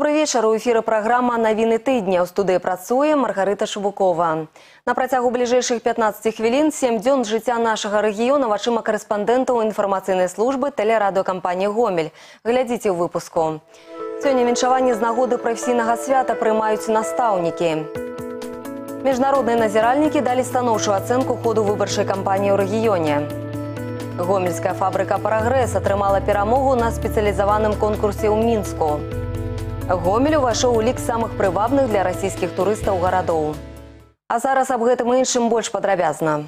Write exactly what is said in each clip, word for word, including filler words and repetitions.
Добрый вечер. У эфира программа «Новины тыдня». У студии працуе Маргарита Шубукова. На працягу ближайших пятнадцати хвілін сем дзён жыцця нашага рэгіёна вачыма корэспандэнтаў інфармацыйнай службы тэлерадыёкампаніі «Гомель». Глядзіце ў выпуску. Сёння віншаванне з нагоды прафесійнага свята прымаюць настаўнікі. Міжнародныя назіральнікі далі станоўчую ацэнку ходу выбарчай кампаніі ў рэгіёне. Гомельская фабрыка «Прагрэс» атрымала перамогу на спецыялізаваным конкурсе ў Мінску. Гомель увайшоў у лік самых прывабных для расійскіх турыстаў гарадоў. А зараз аб гэтым і іншым больш падрабязна.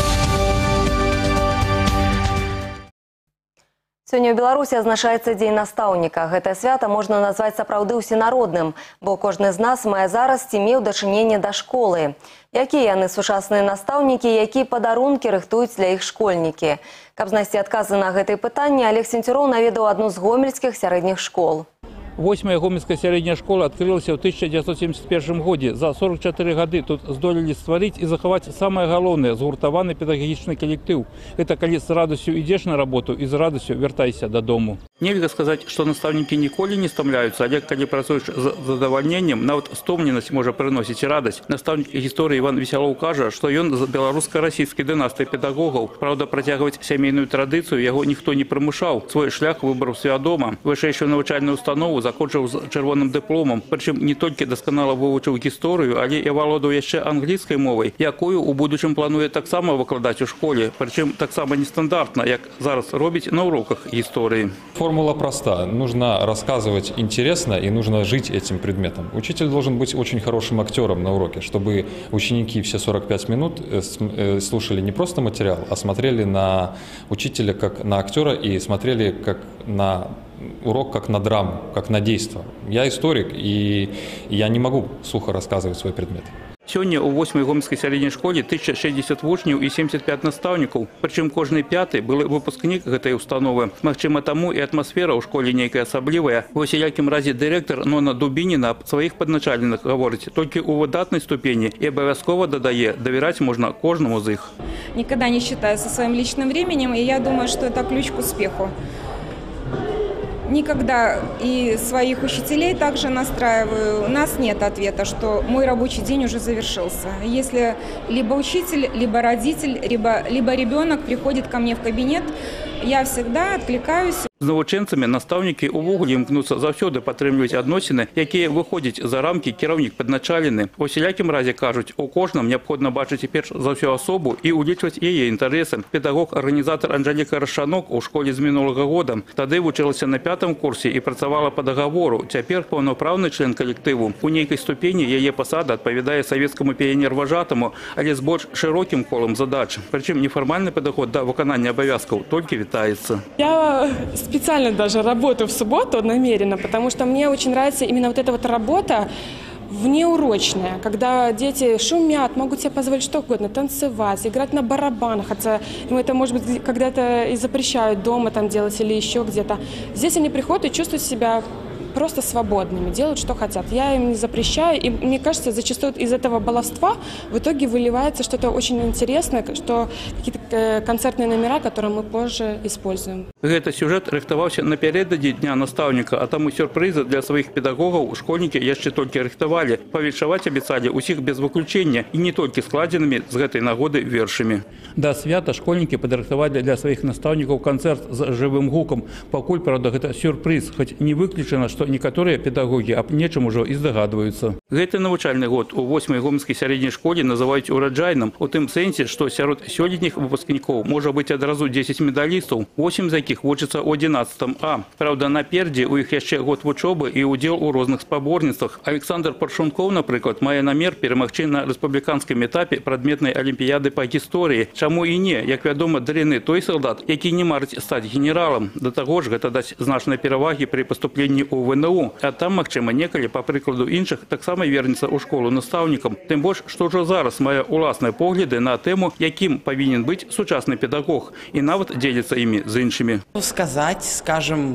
Сёння ў Беларусі азначаецца Дзень настаўніка. Гэтае свята можна назваць сапраўды ўсенародным, бо кожны з нас мае зараз ці меў дачыненне да школы. Якія яны сучасныя настаўнікі, якія падарункі рыхтуюць для іх школьнікі? Каб знайсці адказы на гэтыя пытанні, Олег Сенцюроў наведаў адну з гомельскіх сярэдніх школ. Восьмая гомельская сярэдняя школа адкрылася ў тысяча дзевяцьсот семьдесят первом годзе. За сорок чатыры гады тут здолелі стварыць і захаваць самае галоўнае – згуртаваны педагагічны калектыў. Гэта калі з радасцю ідзеш на работу і з радасцю вяртайся дадому. Нельга сказаць, што настаўнікі ніколі не стамляюцца, але калі працуеш з задавальненнем, нават стомленасць можа прыносіць радасць. Настаўнік гісторыі Іван Весялоў кажа, што ён з беларуска-расійскай дынастыі педагогаў. Праўда, працягваць сямейную традыцыю яго ніхто не прымушаў. Свой шлях выбраў свядома. Вышэйшую навучальную установу закончыў з чырвоным дыпломам. Прычым не толькі дасканала вывучыў гісторыю, але і валодаў яшчэ англійскай мовай, якую у будучым плануе таксама выкладаць у школе. Прычым таксама нестандартна, як зараз робіць на уроках гісторыі. Формула проста. Нужно рассказывать интересно и нужно жить этим предметом. Учитель должен быть очень хорошим актером на уроке, чтобы ученики все сорок пять минут слушали не просто материал, а смотрели на учителя как на актера и смотрели как на урок, как на драму, как на действо. Я историк, и я не могу сухо рассказывать свой предмет. Сёння у восьмай гомельскай сярэдняй школе тысяча шэсцьдзесят вучняў і семьдесят пять настаўнікаў. Прычым кожны пяты былы выпускнік гэтай установы. Магчыма, таму і атмасфера ў школе нейкая асаблівая. Ва ўсялякім разе дырэктар Нона Дубініна аб сваіх падначаленых гаворыць толькі ў выдатнай ступені і абавязкова дадае, давяраць можна кожнаму з іх. Никогда не считаю со своим личным временем, и я думаю, что это ключ к успеху. Никогда и своих учителей также настраиваю. У нас нет ответа, что мой рабочий день уже завершился. Если либо учитель, либо родитель, либо, либо ребенок приходит ко мне в кабинет, я всегда откликаюсь. З навучэнцамі настаўнікі ўвогуле імкнуцца заўсёды падтрымліваць адносіны, якія выходзяць за рамкі кіраўнік падначалены. У усялякім разе кажуць, у кожным неабходна бачыць перш за ўсё асобу і ўлічваць яе інтарэсы. Педагог-арганізатар Анжэліка Расчанок у школе з мінулага года. Тады вучылася на пятым курсе і працавала па дагавору. Цяпер паўнапраўны член калектыву. У нейкай ступені яе пасада адпавядае савецкаму піянер-важатаму, але з больш шырокім колам задач. Прычым нефармальны падыход да выканання абавязкаў толькі вітаецца. Я специально даже работаю в субботу намеренно, потому что мне очень нравится именно вот эта вот работа внеурочная, когда дети шумят, могут себе позволить что угодно, танцевать, играть на барабанах, хотя им это, может быть, когда-то и запрещают дома там делать или еще где-то. Здесь они приходят и чувствуют себя просто свободными, делают, что хотят. Я им не запрещаю, и мне кажется, зачастую из этого баловства в итоге выливается что-то очень интересное, что какие-то концертные номера, которые мы позже используем. Гэты сюжет рыхтаваўся напярэдадні дня настаўніка, а таму сюрпрызы для сваіх педагогаў школьнікі яшчэ толькі рыхтавалі. Павіншаваць абяцалі ўсіх без выключэння і не толькі складзенымі з гэтай нагоды вершамі. Да свята школьнікі падрыхтавалі для сваіх настаўнікаў канцэрт з жывым гукам. Пакуль, правда, гэта сюрпрыз, хоць не выключана, што некаторыя педагогі аб нечым ужо і здагадваюцца. Гэты навучальны год у восьмай гомельскай сярэдняй школе называюць ураджайным, у тым сэнсе, што сярод сёлетніх выпускнікоў можа быць адразу дзесяць медалістаў, восем з якіх вучацца ў адзінаццатым А. Праўда, напердзе у іх яшчэ год вучобы і ўдзел у розных спаборніцтвах. Александр Паршункоў, напрыклад, мае намер перамагчы на рэспубліканскім этапе прадметнай алімпіяды па гісторыі. Чаму і не? Як вядома, дрэнны той салдат, які не марыць стаць генералам. Да таго ж гэта дасць значныя перавагі пры паступленні ў вэ эн у, а там, магчыма, некалі, па прыкладу іншых, таксама вернецца ў школу настаўнікам. Тым больш, што ўжо зараз мае ўласныя погляды на тэму, якім павінен быць сучасны педагог, і нават дзеліцца імі з іншымі. Сказать, скажем,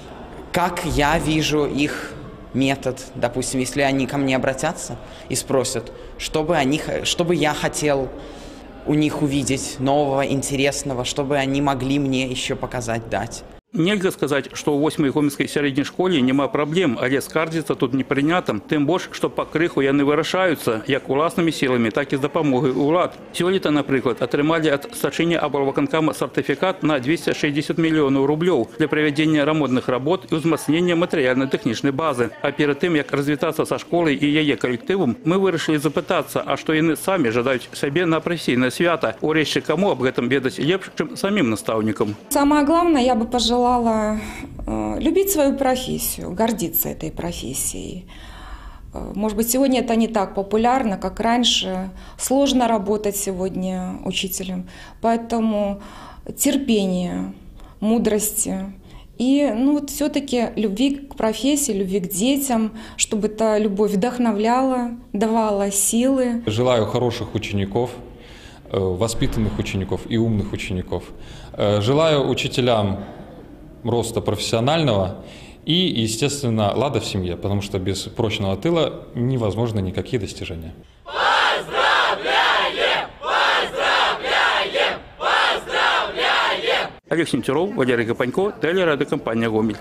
как я вижу их метод, допустим, если они ко мне обратятся и спросят, что бы, они, что бы я хотел у них увидеть нового, интересного, чтобы они могли мне еще показать, дать. Нельзя сказать, что у восьмой гомельской средней школе нема проблем, але скардзіцца тут не прынята. Тым больш, што па крыху яны вырашаюцца як уласнымі сіламі, так і з дапамогай улад. Сёлета, напрыклад, атрымалі ад старшыні аблвыканкама сертыфікат на двести шестьдесят миллионов рублёў для правядзення рамонтных работ і ўзмацнення матэрыяльна-тэхнічнай базы. А перед тым, як развітацца са школай і яе калектывам, мы вырашылі запытацца, а што яны самі жадаюць сабе на прафесійнае свята. Урэшце, каму аб гэтым ведаць лепш, чым самим наставникам. Самое главное, я бы пожелала э, любить свою профессию, гордиться этой профессией. Э, может быть, сегодня это не так популярно, как раньше. Сложно работать сегодня учителем. Поэтому терпение, мудрости и ну, вот все-таки любви к профессии, любви к детям, чтобы эта любовь вдохновляла, давала силы. Желаю хороших учеников, воспитанных учеников и умных учеников. Желаю учителям роста профессионального и, естественно, лада в семье, потому что без прочного тыла невозможны никакие достижения. Поздравляем! Поздравляем! Поздравляем! Олег Сентеров, Валерий Гапанько, телерадиокомпания «Гомель».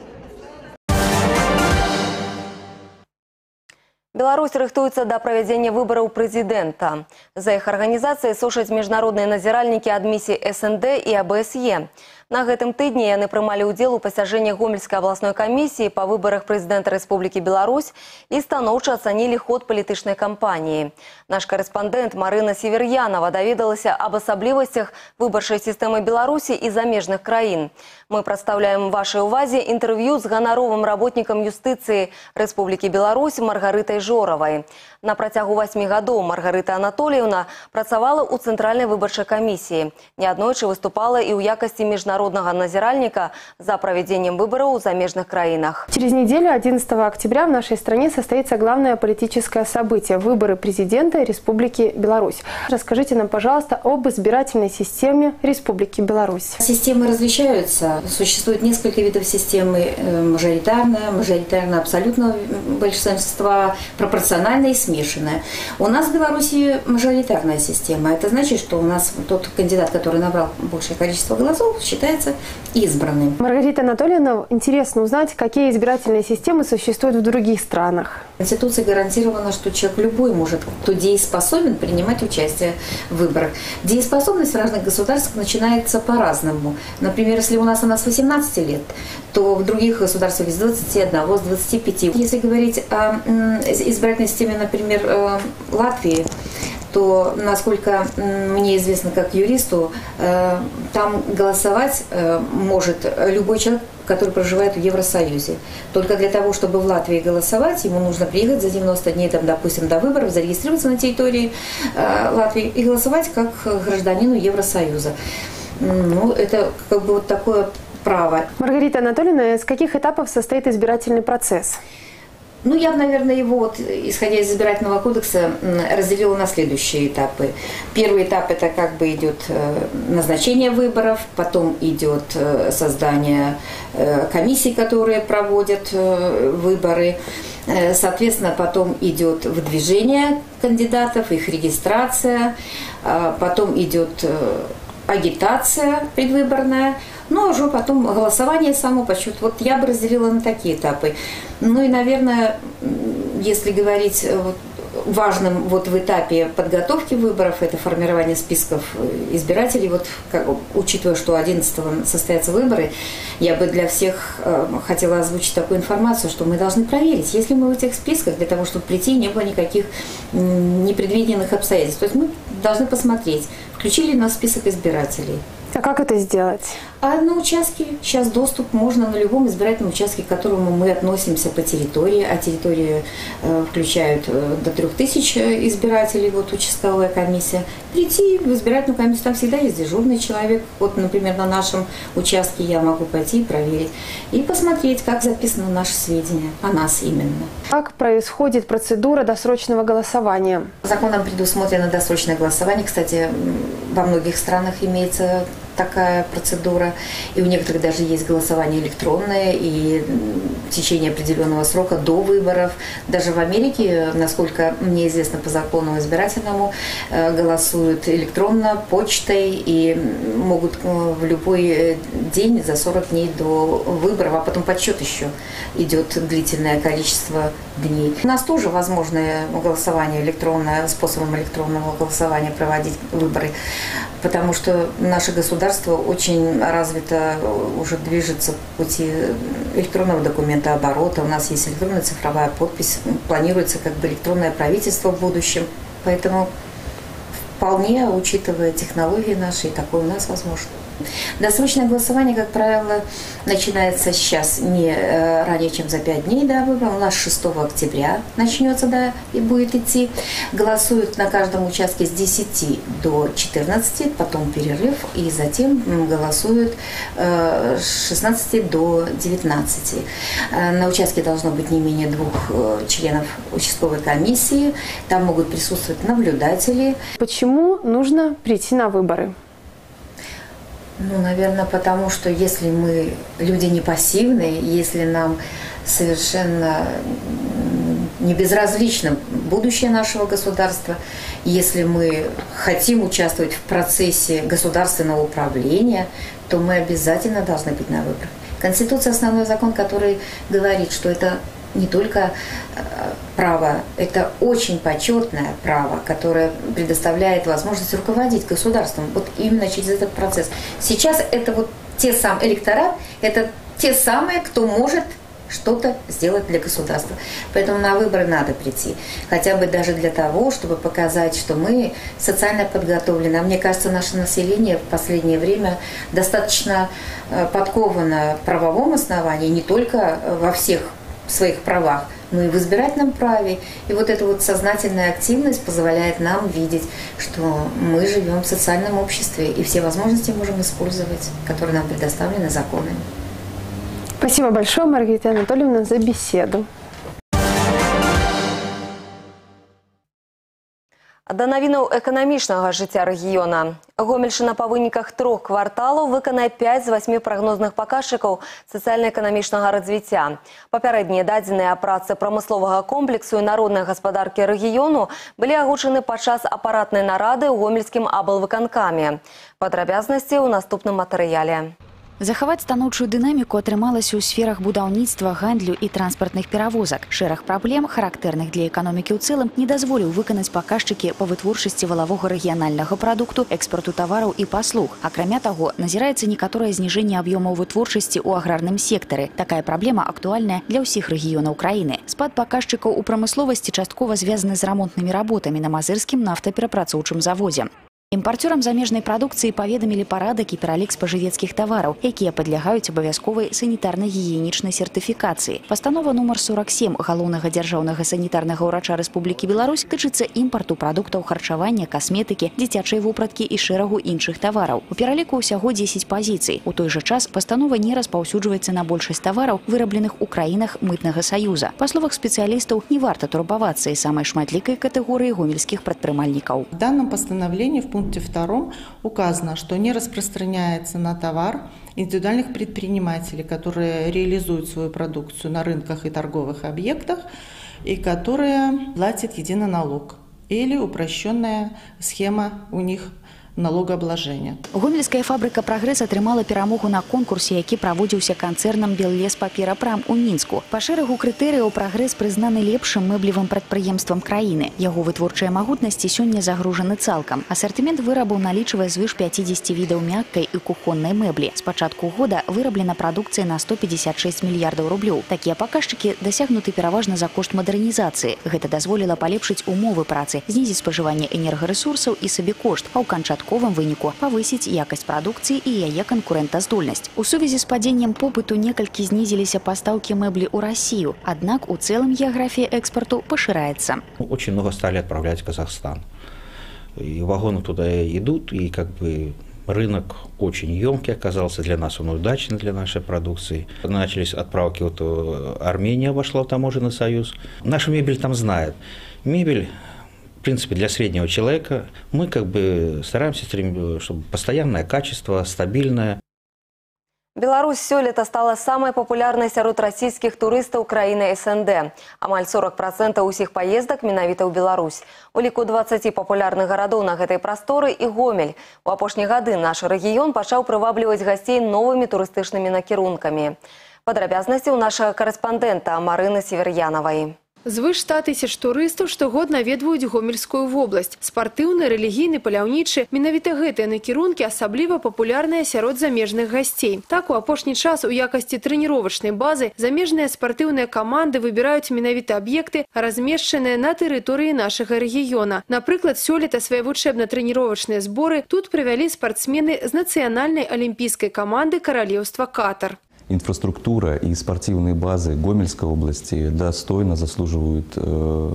Беларусь рыхтуецца да правядзення выбараў прэзідэнта. За іх арганізацыяй сушаць міжнародныя назіральнікі ад місій эс эн дэ і а бэ эс е. На гэтым тыдні яны прымалі ўдзел у пасяджэннях Гомельскай абласной камісіі па выбарах прэзідэнта Рэспублікі Беларусь і станоўча ацанілі ход палітычнай кампаніі. Наш карэспандэнт Марына Север'янова даведалася аб асаблівасцях выбарчай сістэмы Беларусі і замежных краін. Мы прадстаўляем вашай увазе інтэрв'ю з ганаровым работнікам юстыцыі Рэспублікі Беларусь Маргарытай Жоравай. На працягу васьмі гадоў Маргарыта Анатольевна працавала ў Цэнтральнай выбарчай камісіі. Неаднойчы выступала і ў якасці міжнароднага назіральніка за проведением выборов в замежных краинах. Через неделю, одиннадцатого октября, в нашей стране состоится главное политическое событие – выборы президента Республики Беларусь. Расскажите нам, пожалуйста, об избирательной системе Республики Беларусь. Системы различаются. Существует несколько видов системы: мажоритарная, мажоритарная абсолютного большинства, пропорциональная и смешанная. У нас в Беларуси мажоритарная система. Это значит, что у нас тот кандидат, который набрал большее количество голосов, считается избранным. Маргарита Анатольевна, интересно узнать, какие избирательные системы существуют в других странах. В Конституции гарантировано, что человек любой может, кто дееспособен, принимать участие в выборах. Дееспособность в разных государствах начинается по-разному. Например, если у нас она с восемнадцати лет, то в других государствах с двадцати одного, с двадцати пяти. Если говорить о избирательной системе, например, Латвии, то, насколько мне известно как юристу, там голосовать может любой человек, который проживает в Евросоюзе. Только для того, чтобы в Латвии голосовать, ему нужно приехать за девяносто дней, там, допустим, до выборов, зарегистрироваться на территории Латвии и голосовать как гражданину Евросоюза. Ну, это как бы вот такое право. Маргарита Анатольевна, из каких этапов состоит избирательный процесс? Ну, я, наверное, его, вот, исходя из избирательного кодекса, разделила на следующие этапы. Первый этап – это как бы идет назначение выборов, потом идет создание комиссий, которые проводят выборы. Соответственно, потом идет выдвижение кандидатов, их регистрация, потом идет агитация предвыборная, ну а уже потом голосование само по счету. Вот я бы разделила на такие этапы. Ну и, наверное, если говорить вот, важным вот в этапе подготовки выборов, это формирование списков избирателей. Вот как, учитывая, что одиннадцатого состоятся выборы, я бы для всех э, хотела озвучить такую информацию, что мы должны проверить, если мы в этих списках, для того, чтобы прийти, не было никаких непредвиденных обстоятельств. То есть мы должны посмотреть, включили ли нас в список избирателей. А как это сделать? А на участке сейчас доступ можно на любом избирательном участке, к которому мы относимся по территории, а территории э, включают э, до трех тысяч избирателей, вот участковая комиссия. Прийти в избирательную комиссию, там всегда есть дежурный человек. Вот, например, на нашем участке я могу пойти и проверить. И посмотреть, как записаны наши сведения о нас именно. Как происходит процедура досрочного голосования? Законом предусмотрено досрочное голосование. Кстати, во многих странах имеется такая процедура, и у некоторых даже есть голосование электронное, и в течение определенного срока до выборов. Даже в Америке, насколько мне известно по закону избирательному, голосуют электронно, почтой, и могут в любой день за сорок дней до выборов, а потом подсчет еще идет длительное количество дней. У нас тоже возможно голосование электронное, способом электронного голосования проводить выборы, потому что наше государство очень развито, уже движется по пути электронного документа оборота. У нас есть электронная цифровая подпись, планируется как бы электронное правительство в будущем, поэтому вполне, учитывая технологии наши, такое у нас возможно. Досрочное голосование, как правило, начинается сейчас не ранее, чем за пять дней до выборов. У нас шестого октября начнется, да, и будет идти. Голосуют на каждом участке с десяти до четырнадцати, потом перерыв, и затем голосуют с шестнадцати до девятнадцати. На участке должно быть не менее двух членов участковой комиссии. Там могут присутствовать наблюдатели. Почему нужно прийти на выборы? Ну, наверное, потому что если мы люди не пассивные, если нам совершенно не безразлично будущее нашего государства, если мы хотим участвовать в процессе государственного управления, то мы обязательно должны быть на выборах. Конституция – основной закон, который говорит, что это не только право, это очень почетное право, которое предоставляет возможность руководить государством вот именно через этот процесс. Сейчас это вот те самые электорат, это те самые, кто может что-то сделать для государства. Поэтому на выборы надо прийти. Хотя бы даже для того, чтобы показать, что мы социально подготовлены. А мне кажется, наше население в последнее время достаточно подковано в правовом основании, не только во всех своих правах, но и в избирательном праве. И вот эта вот сознательная активность позволяет нам видеть, что мы живем в социальном обществе и все возможности можем использовать, которые нам предоставлены законами. Спасибо большое, Маргарита Анатольевна, за беседу. Да навінаў эканамічнага жыцця рэгіёна. Гомельшчына па выніках трох кварталаў выканае пяць з васьмі прагнозных паказчыкаў сацыяльна-эканамічнага развіцця. Папярэднія дадзеныя аб працы прамысловага комплексу і народнай гаспадаркі рэгіёну былі агучаны падчас апаратнай нарады ў гомельскім аблвыканкаме. Падрабязнасці ў наступным матэрыяле. Захаваць станоўчую дынаміку атрымалася ў сферах будаўніцтва, гандлю і транспартных перавозак. Шэраг праблем, характэрных для эканомікі ў цэлым, не дазволіў выканаць паказчыкі па вытворчасці валавога рэгіянальнага прадукту, экспарту тавараў і паслуг. Акрамя таго, назіраецца некаторае зніжэнне аб'ёмаў вытворчасці ў аграрным сектары. Такая праблема актуальная для ўсіх рэгіёнаў краіны. Спад паказчыкаў у прамысловасці часткова звязаны з рамонтнымі работамі на мазырскім нафтаперапрацоўчым заводзе. Імпарцёрам замежнай прадукцыі паведамілі парадак і пералік спажывецкіх тавараў, якія падлягаюць абавязковай санітарна-гігіенічнай сертыфікацыі. Пастанова нумар сорок сем галоўнага дзяржаўнага санітарнага ўрача Рэспублікі Беларусь тычыцца імпарту прадуктаў харчавання, касметыкі, дзіцячай вопраткі і шэрагу іншых тавараў. У пераліку ўсяго дзесяць пазіцый. У той жа час пастанова не распаўсюджваецца на большасць тавараў, вырабленых у краінах мытнага саюза. Па словах спецыялістаў, не варта турбавацца і самай шматлікай катэгорыі гомельскіх прадпрымальнікаў. В данном постановлении в пункте втором указано, что не распространяется на товар индивидуальных предпринимателей, которые реализуют свою продукцию на рынках и торговых объектах и которые платят единый налог или упрощенная схема у них налогообложения. Гомельская фабрика «Прогресс» атрымала перамогу на конкурсе, які праводзіўся канцэрнам «Беллеспапірапрам» у Мінску. Па шэрагу крытэрыяў «Прогресс» прызнаны лепшым мэблевым прадпрыемствам краіны. Яго вытворчыя магутнасці сёння загружаны цалкам. Асартымент вырабаў налічвае звыш пяцідзесяці відаў мяккай і кухоннай мэблі. З пачатку года выраблена прадукцыя на сто пятьдесят шесть мільярдаў рублёў. Такія паказчыкі дасягнуты пераважна за кошт мадэрнізацыі. Гэта дазволіла палепшыць умовы працы, знізіць спажыванне энергарэсурсаў і сабекошт, а ў канчатку в выніку павысіць якасць прадукцыі і яе канкурэнтаздольнасць. У сувязі з падзеннем попыту некалькі знізіліся пастаўкі мэблі ў Расію, аднак у цэлым геаграфія экспарту пашыраецца. Очень много стали отправлять в Казахстан. И вагоны туда идут, и как бы рынок очень емкий оказался для нас, он удачный для нашей продукции. Начались отправки, вот Армения вошла в таможенный союз. Наша мебель там знает. Мебель принципе, для среднего человека мы как бы стараемся, чтобы постоянное качество, стабильное. Беларусь сёлета стала самой популярной сярод российских туристов краіны СНД. Амаль сорок процентов усіх поездок менавіта ў Беларусь. У ліку дваццаці папулярных гарадоў на гэтай прасторы і Гомель. У апошнія гады наш рэгіён пачаў прывабліваць гасцей новымі турыстычнымі накірункамі. Падрабязнасці ў нашага карэспандэнта Марыны Север'янавай. Звыш ста тысяч турыстаў штогод наведваюць Гомельскую вобласць. Спартыўны, рэлігійны, паляўнічы. Менавіта гэтыя накірункі асабліва папулярныя сярод замежных гасцей. Так, у апошні час у якасці трэніровачнай базы замежныя спартыўныя каманды выбіраюць менавіта аб'екты, размешчаныя на тэрыторыі нашага рэгіёна. Напрыклад, сёлета свае вучэбна-трэніровачныя зборы тут правялі спартсмены з нацыянальнай алімпійскай каманды Каралеўства Катар. Инфраструктура и спортивные базы Гомельской области достойно заслуживают э,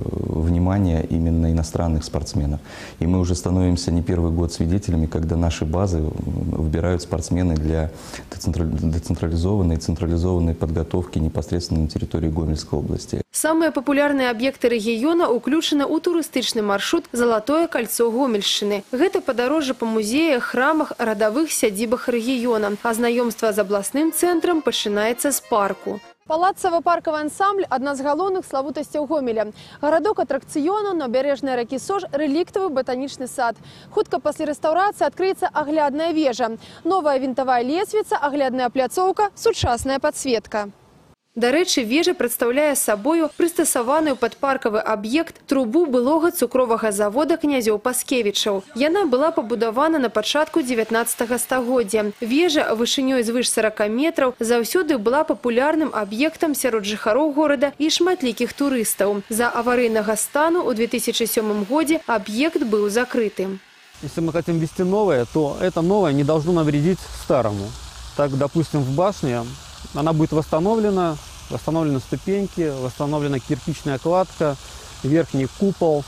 внимания именно иностранных спортсменов. И мы уже становимся не первый год свидетелями, когда наши базы выбирают спортсмены для децентрализованной и централизованной подготовки непосредственно на территории Гомельской области. Самые популярные объекты региона уключены у туристичный маршрут «Золотое кольцо Гомельщины». Это подорожье по музеях, храмах, родовых сядзібах региона. А знакомство с областным центром пачынаецца з парку. Палацава-паркавы ансамбль – одна з галоўных славутасцяў Гомеля. Гарадок атракцыёнаў, набярэжная ракі Сож, рэліктавы ботанічны сад. Хутка пасля рэстаўрацыі адкрыецца аглядная вежа. Новая вінтавая лесвіца, аглядная пляцоўка, сучасная падсветка. Дарэчы, вежа прадстаўляе сабою прыстасаваную пад паркавы аб'ект трубу былога цукровага завода князёў Паскевічаў. Яна была пабудавана на пачатку дзевятнаццатага стагоддзя. Вежа вышынёй звыш сорока метраў заўсёды была папулярным аб'ектам сярод жыхароў горада і шматлікіх турыстаў. За аварыйнага стану ў две тысячи сёмым годзе аб'ект быў закрытым. Если мы хотим ввести новое, то это новое не должно навредить старому. Так, допустим, в башне она будет восстановлена, восстановлены ступеньки, восстановлена кирпичная кладка, верхний купол.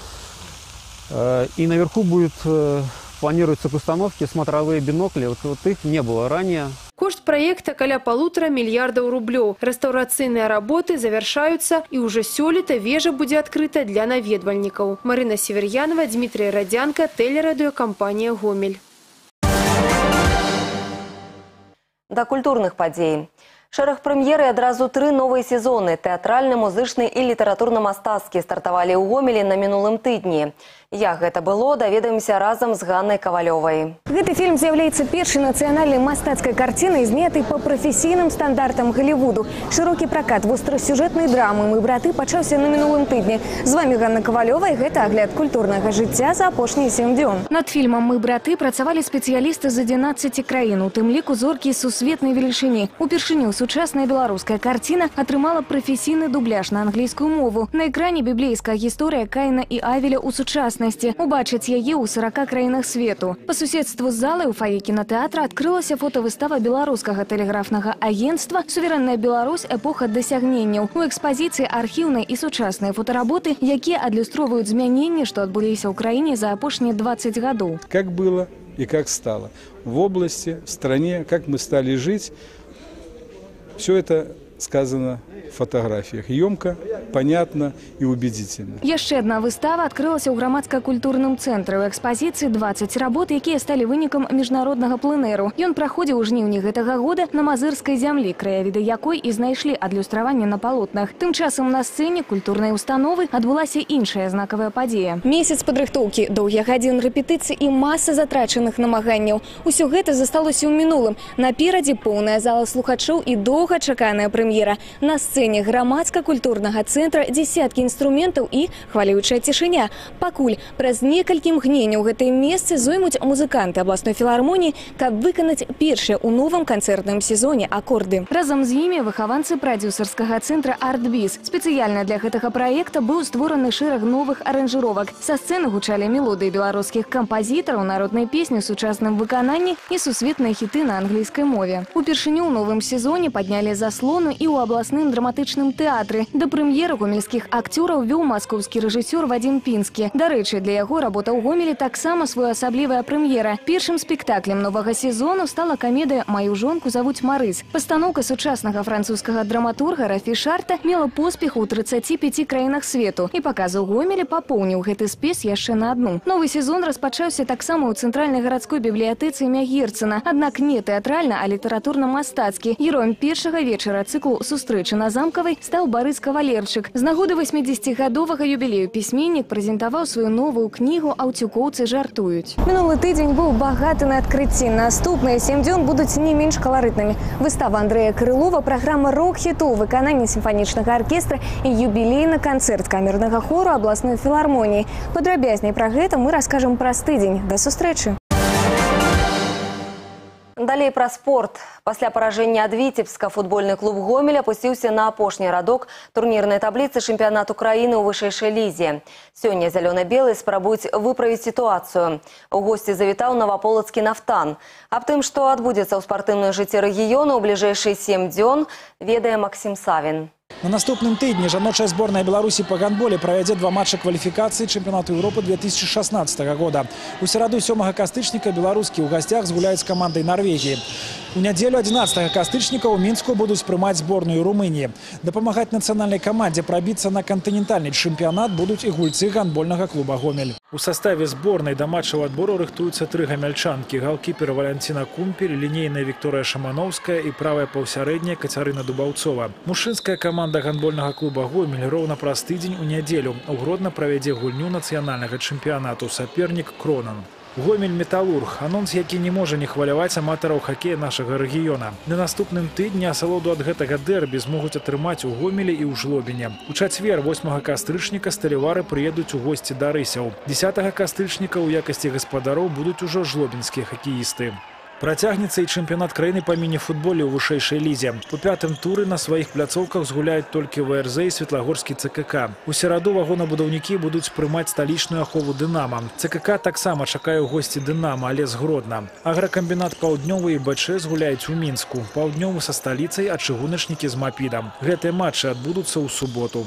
И наверху будет, планируется к установке смотровые бинокли, вот, вот их не было ранее. Кошт проекта каля полутора миллиардов рублёў. Рэстаўрацыйныя работы завершаются, и уже сёлета вежа будзе открыта для наведвальнікаў. Марына Север'янова, Дмитрий Радянко, телерадиокомпания «Гомель». Да культурных падзей. Шэраг прэм'еры адразу тры новыя сезоны – тэатральны, музычны і літаратурна-мастацкі стартавалі ў Гомелі на мінулым тыдні. Як гэта было, даведаемся разам з Ганнай Кавалёвай. Гэты фільм з'яўляецца першай нацыянальнай мастацкай карцінай, знятай па прафесійным стандартам Голливуду. Шырокі пракат вострасюжэтнай драмы «Мы браты» пачаўся на мінулым тыдні. З вами Ганна Кавалёва, і гэта агляд культурнага жыцця за апошнія сем дзён. Над фільмам «Мы браты» працавалі спецыялісты з адзінаццаці краін, у тым ліку зоркі сусветнай велічыні. Упершыню сучасная беларуская карціна атрымала прафесійны дубляж на англійскую мову. На экране біблейская гісторыя Каіна і Авеля ў сучаснасці. Убачыць яе ў сорока краінах свету. Па суседству з залай у фае кінатэатра адкрылася фотавыстава беларускага тэлеграфнага агентства «Суверэнная Беларусь. Эпоха дасягненняў». У экспазіцыі архіўнай і сучасныя фотаработы, якія адлюстроўваюць змяненні, што адбыліся ў краіне за апошнія двадцать гадоў. Как было и как стало. В области, в стране, как мы стали жить. Все это сказано в фотографиях. Емко, понятно и убедительно. Яшчэ одна выстава адкрылася ў грамадска-культурным цэнтры. У экспазіцыі двадцать работ, якія сталі вынікам міжнароднага пленэру. Ён праходзіў у жніўні гэтага года на мазырскай зямлі, краявіды якой і знайшлі адлюстраванне на палотнах. Тым часам на сцэне культурнай установы адбылася іншая знакавая падзея. Месяц падрыхтоўкі, доўгія гадзіны рэпетыцый і маса затрачаных намаганняў. Усё гэта засталося ў мінулым. Наперадзе поўная зала слухачоў і доўгачаканая прэм'ера. На сцэне грамадска-культурнага цэнтра дзесяткі інструментаў і хвалюючая цішыня. Пакуль праз некалькі мгненняў гэтае месцы зоймуць музыканты абласной філармоніі, каб выканаць першыя ў новым канцэртным сезоне акорды. Разам з імі выхаванцы прадзюсарскага цэнтра «Артбіз». Спецыяльна для гэтага праекта быў створаны шэраг новых аранжыровак. Са сцэны гучалі мелодыі беларускіх кампазітараў, народнай песні ў сучасным выкананні і сусветныя хіты на англійскай мове. Упершыню ў новым сезоне паднялі заслону і ў абласным драматычным тэатры. Да прэм'еры прэм'еры гомельскіх акцёраў вёў маскоўскі рэжысёр Вадзім Пінскі. Дарэчы, для яго работа ў Гомелі таксама своеасаблівая прэм'ера. Першым спектаклем новага сезону стала камедыя «Маю жонку завуць Марыс». Пастаноўка сучаснага французскага драматурга Рафі Шарта мела поспех у трыццаці пяці краінах свету, і паказы ў Гомелі папоўніў гэты спіс яшчэ на адну. Новы сезон распачаўся таксама ў цэнтральнай гарадской бібліятэцы імя Герцена, аднак не тэатральна, а літаратурна-мастацкі. Героем першага вечара цыклу «Сустрэчы на Замкавай» стаў Барыс Кавалерчык. З нагоды васьмідзесяцігадовага юбілею пісьменнік прэзентаваў сваю новую кнігу «Аўцюкоўцы жартуюць». Мінулы тыдзень быў багаты на адкрыцці. Наступныя сем дзён будуць не менш каларытнымі. Выстава Андрэя Крылова, праграма рок-хітоў, выкананне сімфанічнага аркестра і юбілейны канцэрт камернага хору абласной філармоніі. Падрабязней пра гэта мы раскажам праз тыдзень. Да сустрэчы! Далей пра спорт. Пасля паражэння ад Віцебска футбольны клуб «Гомель» апусціўся на апошні радок турнірнай табліцы чэмпіянату краіны ў вышэйшай лізе. Сёння зялёна-белыя спрабуюць выправіць сітуацыю. У госці завітаў наваполацкі «Нафтан». Аб тым, што адбудзецца ў спартыўным жыцці рэгіёну ў бліжэйшыя сем дзён, ведае Максім Савін. На наступным тыдні жаночая зборная Беларусі па гандболе правядзе два матчы кваліфікацыі чэмпіянату Еўропы две тысячи шаснаццатага года. У сераду сёмага кастычніка беларускі ў гасцях згуляюць з камандай Норвегіі. У нядзелю адзінаццатага кастычніка ў Мінску будуць прымаць зборную Румыніі. Дапамагаць нацыянальнай камандзе прабіцца на кантынентальны чэмпіянат будуць і гульцы гандбольнага клуба «Гомель». У саставе зборнай да матчаў адбору рыхтуюцца тры гамяльчанкі: галкіпер Валянціна Кумпель, лінейная Вікторыя Шамановская і правая паўсярэдняя Кацярына Дубаўцова. Мужчынская каманда гандбольнага клуба «Гомель» роўна праз тыдзень у нядзелю ў Гродна правядзе гульню нацыянальнага чэмпіянату. Сапернік Кронан. Гомель «Металург» – анонс, які не можа не хваляваць аматараў хакея нашага рэгіёна. На наступным тыдні асалоду ад гэтага дэрбі змогуць атрымаць у Гомелі і ў Жлобіне. У чацвер восьмага кастрычніка сталевары прыедуць у госці да рысяў. дзесятага кастрычніка ў якасці гаспадароў будуць ужо жлобінскія хакеісты. Працягнецца і чэмпіянат краіны па міні-футболе ў вышэйшай лізе. У пятым туры на сваіх пляцоўках згуляюць толькі ВРЗ і Светлагорскі ЦКК. У сераду вагонабудаўнікі будуць прымаць сталічную ахову «Дынама». ЦКК таксама чакае ў госці «Дынама», але з Гродна. Агракамбінат «Паўднёвы» і БЧ згуляюць у Мінску. «Паўднёвы» са сталіцай, а чыгуначнікі з «Мапідам». Гэтыя матчы адбудуцца ў суботу.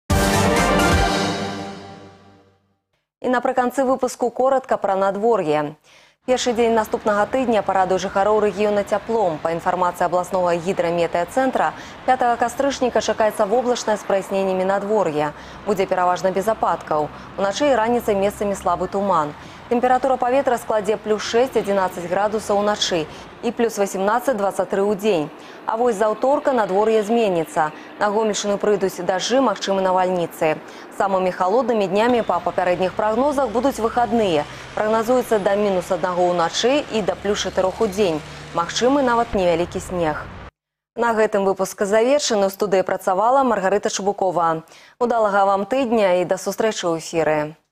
І напрыканцы выпуску коротка пра надвор'е. Першы дзень наступнага тыдня парадуе жыхароў рэгіёна цяплом. Па інфармацыі абласнога гідраметэацэнтра, пятага кастрычніка чакаецца воблачнае з праясненнямі надвор'я. Будзе пераважна без ападкаў. Уначы і раніцай месцамі слабы туман. Тэмпература паветра складзе плюс шэсць - адзінаццаць градусаў уначы і плюс васемнаццаць - дваццаць тры ў дзень. А вось з аўторка надвор'е зменіцца. На Гомельшчыну прыйдуць дажджы, магчымы навальніцы. Самымі халоднымі днямі па папярэдніх прагнозах будуць выхадныя. Прагназуецца да мінус аднаго ўначы і да плюс чатырох у дзень. Магчымы нават невялікі снег. На гэтым выпуск завершаны. У студыі працавала Маргарыта Шубукова. Удалага вам тыдня і да сустрэчы ў эфіры.